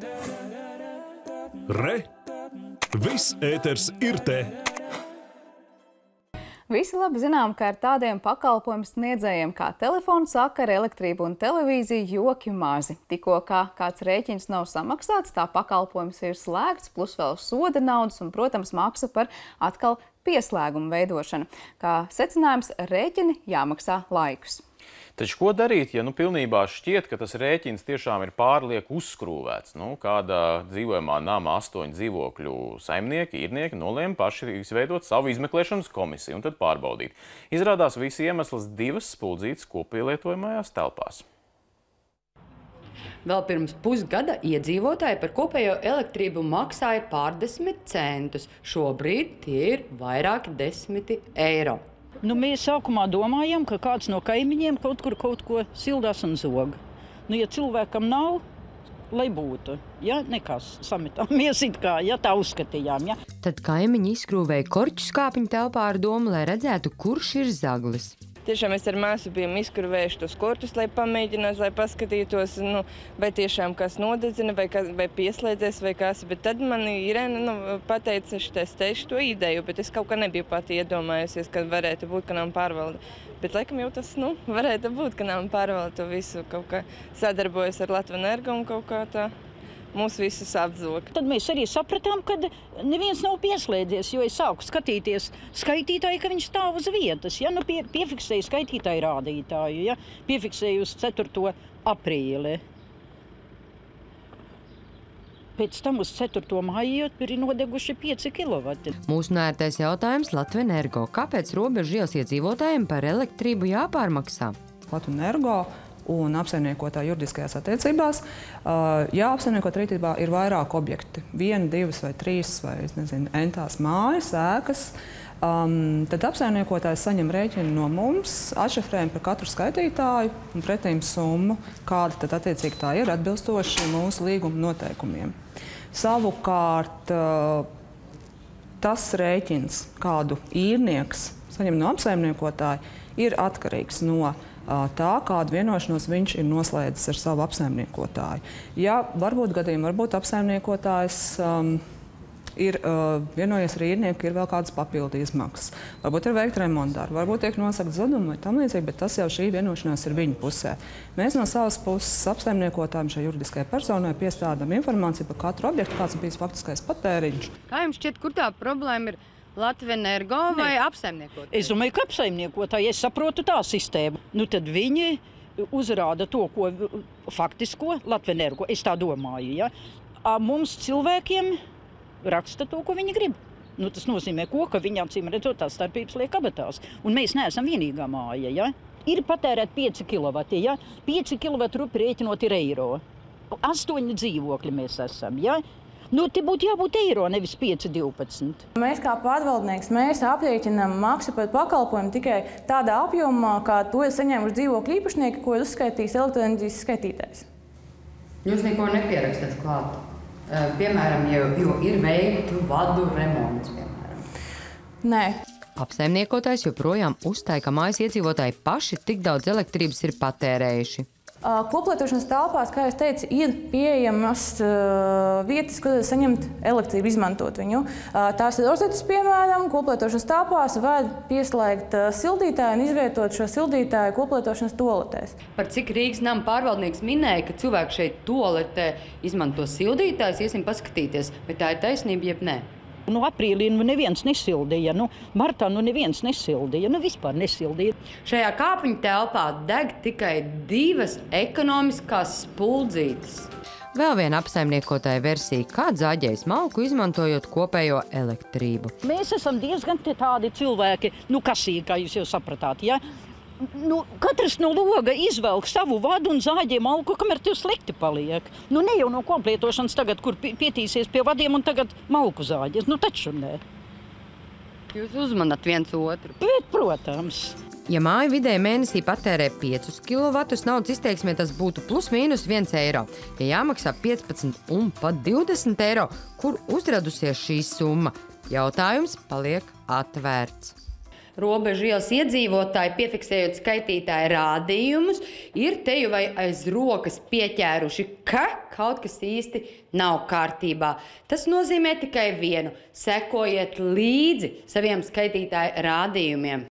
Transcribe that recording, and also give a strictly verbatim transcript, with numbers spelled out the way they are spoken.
Re! Viss ēters ir te! Visi labi zinām, ka ar tādiem pakalpojumu sniedzējiem kā telefonu sakara, elektrība un televīzija joki mazi. Tikko kā kāds rēķins nav samaksāts, tā pakalpojums ir slēgts, plus vēl soda naudas un, protams, maksa par atkal pieslēgumu veidošanu. Kā secinājums, rēķini jāmaksā laikus. Taču ko darīt, ja nu pilnībā šķiet, ka tas rēķins tiešām ir pārlieku uzskrūvēts? Nu, kādā dzīvojamā nama astoņu dzīvokļu saimnieki, īrnieki nolēma paši izveidot savu izmeklēšanas komisiju un tad pārbaudīt. Izrādās visi iemesls divas spuldzītes kopielietojamajās telpās. Vēl pirms pusgada iedzīvotāji par kopējo elektrību maksāja pārdesmit centus. Šobrīd tie ir vairāki desmiti eiro. Nu, mēs sākumā domājam, ka kāds no kaimiņiem kaut kur kaut ko sildās un zog. Nu, ja cilvēkam nav, lai būtu, ja nekas sametāmies it kā, ja tā uzskatījām. Ja. Tad kaimiņi izskrūvēja korķu skāpiņu telpā ar domu, lai redzētu, kurš ir zaglis. Tiešām mēs ar māsu bijām izskrūvējuši tos kortus, lai pamēģinātu, lai paskatītos, nu, vai tiešām kas nodedzina, vai, kas, vai pieslēdzies, vai kas. Bet tad man Irēna nu, pateica, es testēšu to ideju, bet es kaut kā nebiju pati iedomājusies, ka varētu būt, ka nav pārvalde. Bet laikam jau tas, nu, varētu būt, ka nav pārvalde to visu kaut kā sadarbojas ar Latvenergo un kaut kā tā. Mūs visus apzog. Tad mēs arī sapratām, ka neviens nav pieslēdzies, jo es sāku skatīties skaitītāju, ka viņš stāv uz vietas. Ja? Nu, pie, piefiksēju skaitītāju rādītāju, ja? Piefiksēju uz ceturto aprīli. Pēc tam uz ceturto māju tur ir nodeguši pieci kilovati. Mūsu nērtais jautājums Latvenergo. Kāpēc robežu ielas iedzīvotājiem par elektrību jāpārmaksā? Latvenergo un apsaimniekotāju juridiskajās attiecībās, ja apsaimniekot rītībā ir vairāk objekti, viena, divas vai trīs vai, es nezinu, entās mājas, ēkas, um, tad apsaimniekotājs saņem rēķinu no mums, atšifrējam par katru skaitītāju un pretīm summu, kāda tad attiecīgi tā ir atbilstoši mūsu līguma noteikumiem. Savukārt, tas rēķins, kādu īrnieks saņem no apsaimniekotāja, ir atkarīgs no tā, kādu vienošanos viņš ir noslēdzis ar savu apsaimniekotāju. Ja varbūt gadījumā, varbūt apsaimniekotājs um, ir uh, vienojies ar īrnieku, ka ir vēl kādas papildu izmaksas. Varbūt ir veikt remontdarbu, varbūt tiek nosakt zudumi vai tam līdzīgi, bet tas jau šī vienošanās ir viņa pusē. Mēs no savas puses apsaimniekotājiem šai juridiskajai personai piestādām informāciju par katru objektu, kāds ir bijis faktiskais patēriņš. Kā jums šķiet, kur tā problēma ir? Latvenergo vai apsaimniekotāji? Es domāju, ka apsaimniekotāji. Es saprotu tā sistēmu. Nu, tad viņi uzrāda to, ko faktisko Latvenergo. Es tā domāju, ja? Mums cilvēkiem raksta to, ko viņi grib. Nu, tas nozīmē, ko, ka viņi acīm redzot tās starpības liek kabatās. Un mēs neesam vienīgā māja, ja? Ir patērēt pieci kilovati, ja? pieci kilovati rupi rēķinot ir eiro. Astoņi dzīvokļi mēs esam, ja? Nu, te būtu jābūt eiro, nevis pieci divpadsmit. Mēs kā pārvaldnieks, mēs aprēķinām maksu par pakalpojumu tikai tādā apjomā, kā to ir saņēmuši dzīvokļu īpašnieki, ko ir uzskaitījis elektroenerģijas skaitītājs. Jūs neko nepierakstat klāt? Piemēram, jo, jo ir veiktu vadu remonts, piemēram. Nē. Apsaimniekotājs joprojām uzstāja, ka mājas iedzīvotāji paši tik daudz elektrības ir patērējuši. Koplietošanas telpās, kā es teicu, ir pieejamas uh, vietas, kur saņemt elektrību, izmantot viņu. Uh, tās ir rozetes, piemēram, koplietošanas telpās var pieslēgt uh, sildītāju un izvietot šo sildītāju koplietošanas toaletēs. Par cik Rīgas nama pārvaldnieks minēja, ka cilvēki šeit toaletē izmanto sildītājus, iesim paskatīties, vai tā ir taisnība, jeb nē. Nu, aprīlī nu neviens nesildīja, nu, martā nu neviens nesildīja, nu vispār nesildīja. Šajā kāpņu telpā deg tikai divas ekonomiskās spuldzītes. Vēl viena apsaimniekotāja versija, kā zāģējas malku, izmantojot kopējo elektrību. Mēs esam diezgan tādi cilvēki, nu kasīgi, kā jūs jau sapratāt, ja? Nu, katrs no loga izvelk savu vadu un zāģē malku, kamēr tev slikti paliek. Nu, ne jau no koplietošanas tagad, kur pietīsies pie vadiem un tagad malku zāģes. Nu, taču nē. Jūs uzmanat viens otru? Bet, protams. Ja māja vidēji mēnesī patērē piecus kilovatus, naudas izteiksmē tas būtu plus mīnus viens eiro. Ja jāmaksā piecpadsmit un pat divdesmit eiro, kur uzradusies šī summa? Jautājums paliek atvērts. Robežu ielas iedzīvotāji, piefiksējot skaitītāju rādījumus, ir te jau vai aiz rokas pieķēruši, ka kaut kas īsti nav kārtībā. Tas nozīmē tikai vienu – sekojiet līdzi saviem skaitītāju rādījumiem.